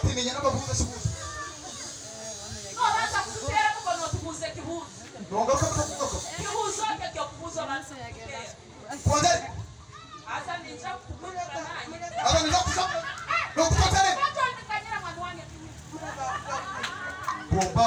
Timenya n'abavuze sibuze. Nobanza kutera kuko tubuze kibuzo. Nonga kuko. Kibuzo cyo kubuzo banse. Konde. Asa ninja kubuzo nani? Aba ninja kubuzo. No kupatane. Kanyira mwana wangu. Bomba.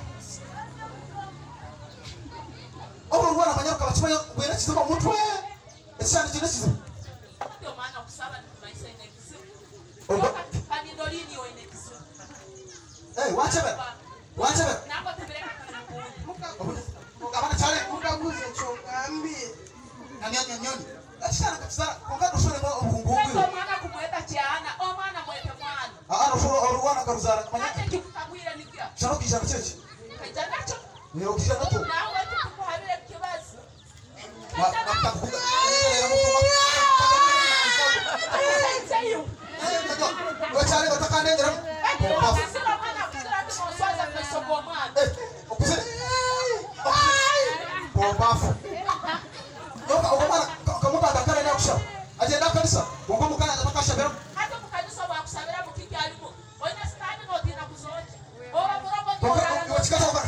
Abo rwana abanyaruka bakimanya wera kizoma mutwe. Eshyana kine kizoma. Ndio maana kusaba ni maisha inekisu. Kanidolini yo inekisu. Wachebe. Wachebe. Nako tebeleka karibu. Abana cyane Mukaguze chokambi. nyanyanyanyoni. Eshyana kakizara konga dushore mo ubungubu. Kwa mwana kumweta cyana, o mwana mwete mwana. Rushoro orwana karuzara kumanya. Ate kikutagwira nikya. Shano kijana cyeje. Kajana cyo. Ni okijana to. Nawe tukuhabire kibazo. Nakavuga. Sayo. Wachare batakanengera. Sima mwana kusira tumuswaza kwesogo mwana. Okuze. Bombafu. Yoka okumana kamuta ndakara na kusha. Agenda kanisa. Bongo mukana atakashabera. Hata mukanisa bakusabira mukiki alimu. Oina stani no dina kuzoje. Ora murongo tora. Wachikaza kwa.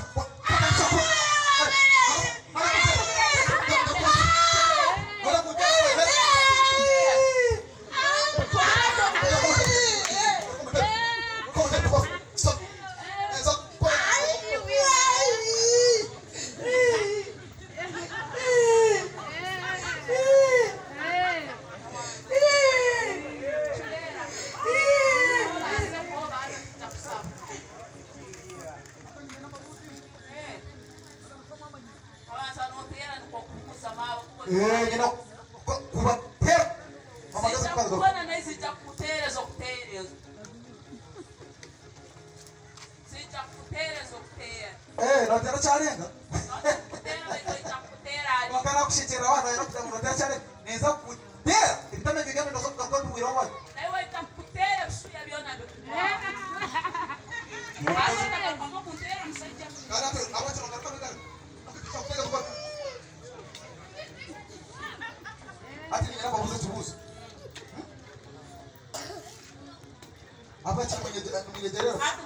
Ngino kuba per. Mama gaza kwa. Bwana naizi cha kuterezo kuterezo. Sija kuterezo kuterezo. Notera charenga. Kuterezo cha kutera. Wakana kushitira wana ero kutera chare neza kutera. Itame bigame ndo soka kwa bwira wa. Nawe cha kutera suya biona ndo. Basi na kama kutera msaidia. Kana tu awacha ngakaka bigame. Akitaka kwa. Ati ni hapa buzo tubuzo. Hapa cha mwenye dereva.